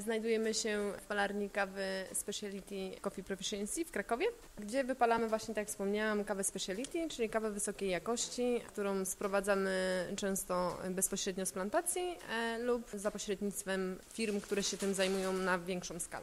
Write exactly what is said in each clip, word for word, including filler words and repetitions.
Znajdujemy się w palarni kawy Specialty Coffee Proficiency w Krakowie, gdzie wypalamy właśnie, tak jak wspomniałam, kawę Specialty, czyli kawę wysokiej jakości, którą sprowadzamy często bezpośrednio z plantacji e, lub za pośrednictwem firm, które się tym zajmują na większą skalę.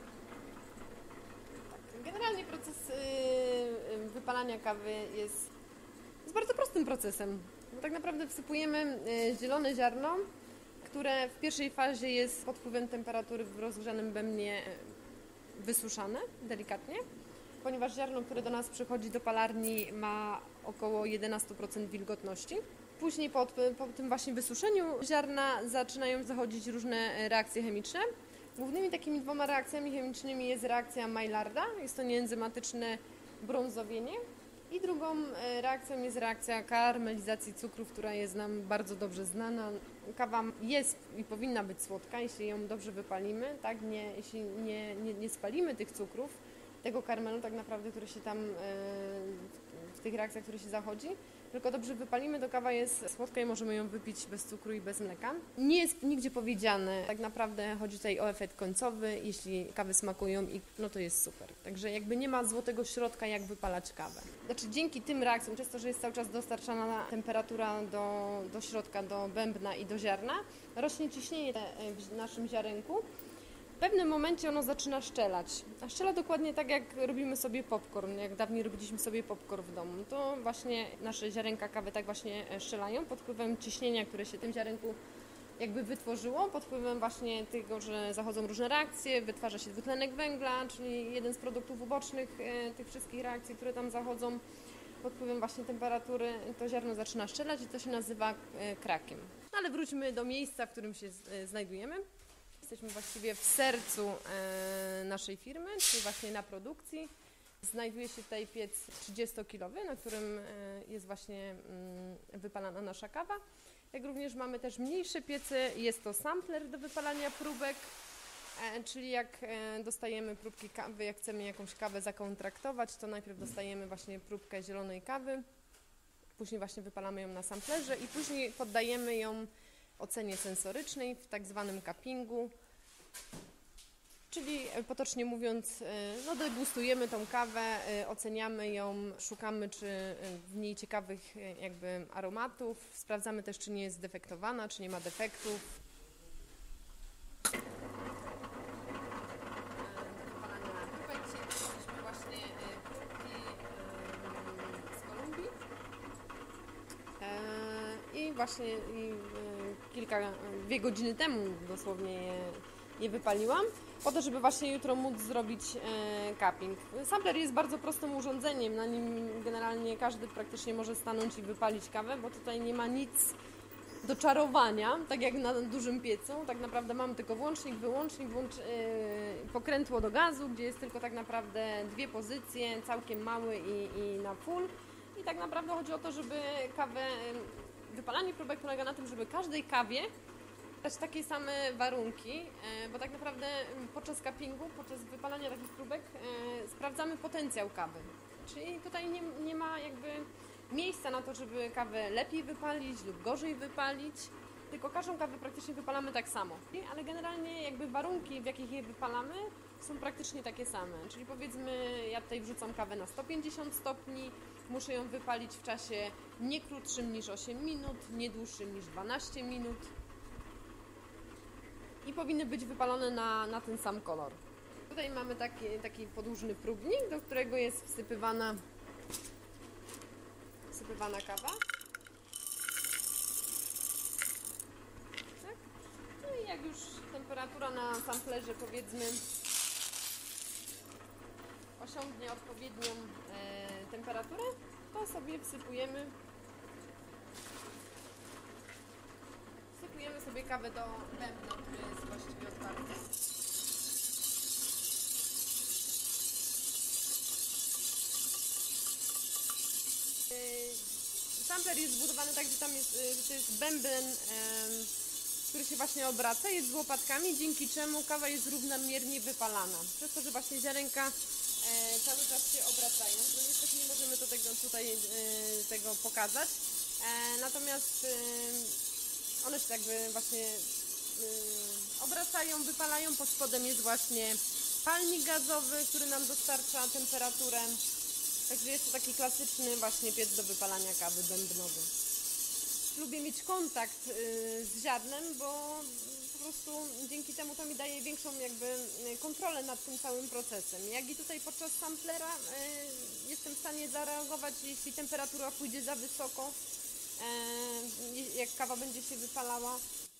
Generalnie proces y, wypalania kawy jest, jest bardzo prostym procesem, bo tak naprawdę wsypujemy y, zielone ziarno, które w pierwszej fazie jest pod wpływem temperatury w rozgrzanym bębnie wysuszane delikatnie, ponieważ ziarno, które do nas przychodzi do palarni, ma około jedenaście procent wilgotności. Później po, po tym właśnie wysuszeniu ziarna zaczynają zachodzić różne reakcje chemiczne. Głównymi takimi dwoma reakcjami chemicznymi jest reakcja Maillarda, jest to nieenzymatyczne brązowienie, i drugą reakcją jest reakcja karmelizacji cukrów, która jest nam bardzo dobrze znana. Kawa jest i powinna być słodka, jeśli ją dobrze wypalimy, tak? Nie, jeśli nie, nie, nie spalimy tych cukrów, tego karmelu tak naprawdę, który się tam w tych reakcjach, które się zachodzi, tylko dobrze wypalimy, to kawa jest słodka i możemy ją wypić bez cukru i bez mleka. Nie jest nigdzie powiedziane, tak naprawdę chodzi tutaj o efekt końcowy, jeśli kawy smakują, i no to jest super. Także jakby nie ma złotego środka, jak wypalać kawę. Znaczy dzięki tym reakcjom, przez to, że jest cały czas dostarczana temperatura do, do środka, do bębna i do ziarna, rośnie ciśnienie w naszym ziarenku. W pewnym momencie ono zaczyna szczelać, a szczela dokładnie tak, jak robimy sobie popcorn, jak dawniej robiliśmy sobie popcorn w domu. To właśnie nasze ziarenka kawy tak właśnie szczelają pod wpływem ciśnienia, które się w tym ziarenku jakby wytworzyło, pod wpływem właśnie tego, że zachodzą różne reakcje, wytwarza się dwutlenek węgla, czyli jeden z produktów ubocznych tych wszystkich reakcji, które tam zachodzą. Pod wpływem właśnie temperatury to ziarno zaczyna szczelać i to się nazywa krakiem. Ale wróćmy do miejsca, w którym się znajdujemy. Jesteśmy właściwie w sercu e, naszej firmy, czyli właśnie na produkcji. Znajduje się tutaj piec trzydziestokilowy, na którym e, jest właśnie mm, wypalana nasza kawa. Jak również mamy też mniejsze piece, jest to sampler do wypalania próbek, e, czyli jak e, dostajemy próbki kawy, jak chcemy jakąś kawę zakontraktować, to najpierw dostajemy właśnie próbkę zielonej kawy, później właśnie wypalamy ją na samplerze i później poddajemy ją ocenie sensorycznej w tak zwanym cuppingu, czyli potocznie mówiąc, no degustujemy tą kawę, oceniamy ją, szukamy czy w niej ciekawych jakby aromatów, sprawdzamy też, czy nie jest zdefektowana, czy nie ma defektów. Właśnie próbki z Kolumbii. I właśnie i kilka, dwie godziny temu dosłownie je, je wypaliłam, po to, żeby właśnie jutro móc zrobić e, cupping. Sampler jest bardzo prostym urządzeniem, na nim generalnie każdy praktycznie może stanąć i wypalić kawę, bo tutaj nie ma nic do czarowania, tak jak na dużym piecu. Tak naprawdę mamy tylko włącznik, wyłącznik, włącz, e, pokrętło do gazu, gdzie jest tylko tak naprawdę dwie pozycje, całkiem mały i, i na full. I tak naprawdę chodzi o to, żeby kawę, wypalanie próbek polega na tym, żeby każdej kawie dać takie same warunki, bo tak naprawdę podczas cuppingu, podczas wypalania takich próbek sprawdzamy potencjał kawy. Czyli tutaj nie, nie ma jakby miejsca na to, żeby kawę lepiej wypalić lub gorzej wypalić, tylko każdą kawę praktycznie wypalamy tak samo. Ale generalnie jakby warunki, w jakich je wypalamy, są praktycznie takie same. Czyli powiedzmy, ja tutaj wrzucam kawę na sto pięćdziesiąt stopni, muszę ją wypalić w czasie nie krótszym niż osiem minut, nie dłuższym niż dwanaście minut i powinny być wypalone na, na ten sam kolor. Tutaj mamy taki, taki podłużny próbnik, do którego jest wsypywana, wsypywana kawa. Tak? No i jak już temperatura na samplerze, powiedzmy, osiągnie odpowiednią e, temperaturę, to sobie wsypujemy wsypujemy sobie kawę do bębna, który jest właściwie otwarty. E, sampler jest zbudowany tak, że tam jest, że to jest bęben, e, który się właśnie obraca, jest z łopatkami, dzięki czemu kawa jest równomiernie wypalana. Przez to, że właśnie ziarenka e, cały czas się obracają. No niestety nie możemy to tego, tutaj e, tego pokazać. E, natomiast e, one się jakby właśnie obracają, wypalają. Pod spodem jest właśnie palnik gazowy, który nam dostarcza temperaturę. Także jest to taki klasyczny właśnie piec do wypalania kawy bębnowy. Lubię mieć kontakt z ziarnem, bo po prostu dzięki temu to mi daje większą jakby kontrolę nad tym całym procesem. Jak i tutaj podczas samplera jestem w stanie zareagować, jeśli temperatura pójdzie za wysoko, jak kawa będzie się wypalała.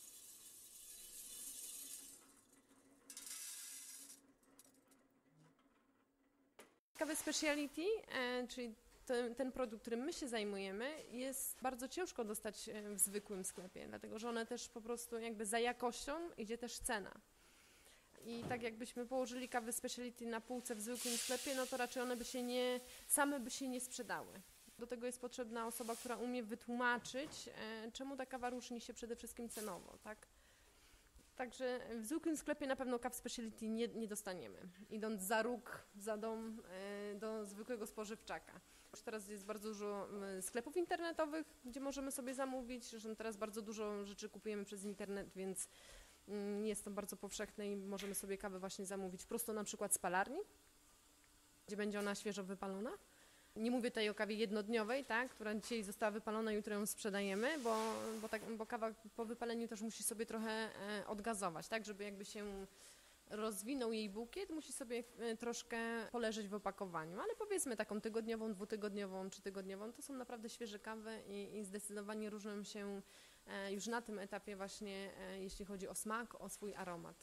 Kawy speciality, czyli ten, ten produkt, którym my się zajmujemy, jest bardzo ciężko dostać w zwykłym sklepie, dlatego że one też po prostu jakby za jakością idzie też cena. I tak jakbyśmy położyli kawy speciality na półce w zwykłym sklepie, no to raczej one by się nie, same by się nie sprzedały. Do tego jest potrzebna osoba, która umie wytłumaczyć, czemu ta kawa różni się przede wszystkim cenowo, tak? Także w zwykłym sklepie na pewno kaw speciality nie, nie dostaniemy, idąc za róg, za dom do zwykłego spożywczaka. Już teraz jest bardzo dużo sklepów internetowych, gdzie możemy sobie zamówić. Zresztą teraz bardzo dużo rzeczy kupujemy przez internet, więc jest to bardzo powszechne i możemy sobie kawę właśnie zamówić prosto na przykład z palarni, gdzie będzie ona świeżo wypalona. Nie mówię tutaj o kawie jednodniowej, tak, która dzisiaj została wypalona, jutro ją sprzedajemy, bo, bo, tak, bo kawa po wypaleniu też musi sobie trochę odgazować, tak, żeby jakby się rozwinął jej bukiet, musi sobie troszkę poleżeć w opakowaniu, ale powiedzmy taką tygodniową, dwutygodniową, trzytygodniową, to są naprawdę świeże kawy i, i zdecydowanie różnią się już na tym etapie właśnie, jeśli chodzi o smak, o swój aromat.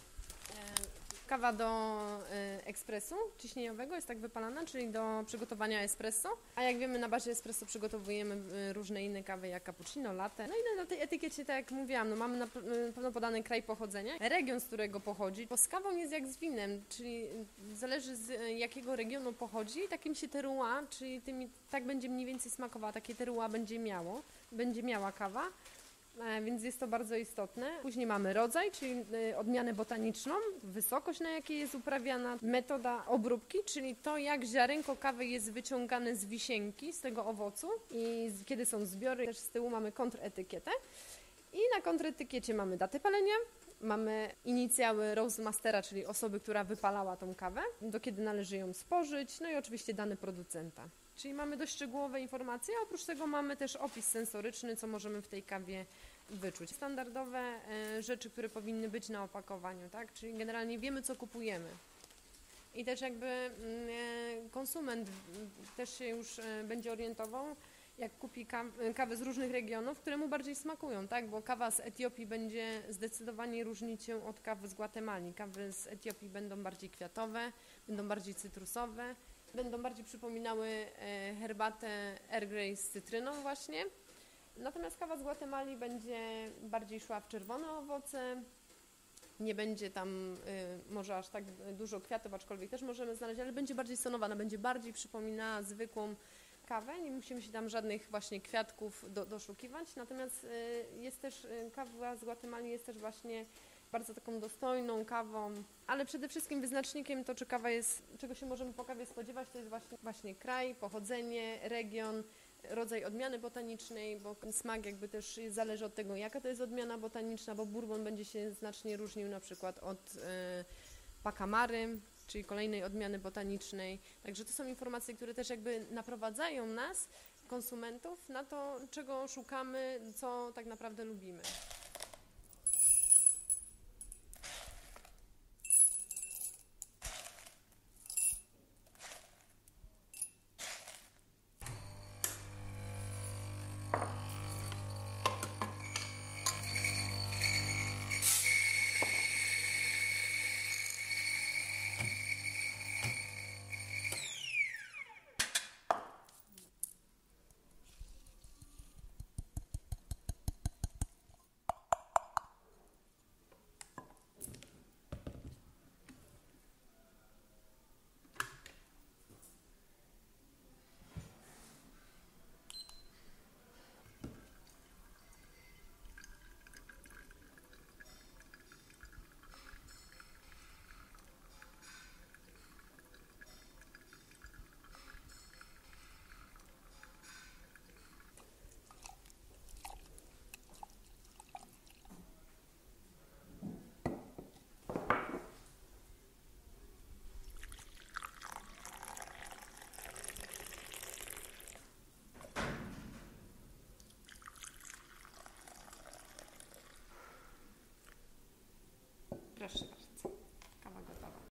Kawa do ekspresu ciśnieniowego jest tak wypalana, czyli do przygotowania espresso. A jak wiemy, na bazie espresso przygotowujemy różne inne kawy, jak cappuccino, latte. No i na tej etykiecie, tak jak mówiłam, no mamy na pewno podany kraj pochodzenia, region, z którego pochodzi. Bo z kawą jest jak z winem, czyli zależy z jakiego regionu pochodzi, takim się terroir, czyli tymi, tak będzie mniej więcej smakowała, takie terroir będzie miało, będzie miała kawa. Więc jest to bardzo istotne. Później mamy rodzaj, czyli odmianę botaniczną, wysokość, na jakiej jest uprawiana, metoda obróbki, czyli to, jak ziarenko kawy jest wyciągane z wisienki, z tego owocu i kiedy są zbiory. Też z tyłu mamy kontretykietę i na kontretykiecie mamy datę palenia, mamy inicjały roastmastera, czyli osoby, która wypalała tą kawę, do kiedy należy ją spożyć, no i oczywiście dane producenta. Czyli mamy dość szczegółowe informacje, a oprócz tego mamy też opis sensoryczny, co możemy w tej kawie wyczuć. Standardowe e, rzeczy, które powinny być na opakowaniu, tak? Czyli generalnie wiemy, co kupujemy. I też jakby e, konsument też się już e, będzie orientował, jak kupi kawę z różnych regionów, które mu bardziej smakują, tak? Bo kawa z Etiopii będzie zdecydowanie różnić się od kawy z Gwatemali. Kawy z Etiopii będą bardziej kwiatowe, będą bardziej cytrusowe, będą bardziej przypominały herbatę Earl Grey z cytryną właśnie. Natomiast kawa z Gwatemali będzie bardziej szła w czerwone owoce, nie będzie tam y, może aż tak dużo kwiatów, aczkolwiek też możemy znaleźć, ale będzie bardziej stonowana, będzie bardziej przypominała zwykłą kawę, nie musimy się tam żadnych właśnie kwiatków do, doszukiwać. Natomiast y, jest też, y, kawa z Gwatemali jest też właśnie bardzo taką dostojną kawą, ale przede wszystkim wyznacznikiem to, czy kawa jest, czego się możemy po kawie spodziewać, to jest właśnie, właśnie kraj, pochodzenie, region, rodzaj odmiany botanicznej, bo smak jakby też zależy od tego, jaka to jest odmiana botaniczna, bo bourbon będzie się znacznie różnił na przykład od e, Pacamary, czyli kolejnej odmiany botanicznej. Także to są informacje, które też jakby naprowadzają nas, konsumentów, na to, czego szukamy, co tak naprawdę lubimy. Proszę bardzo.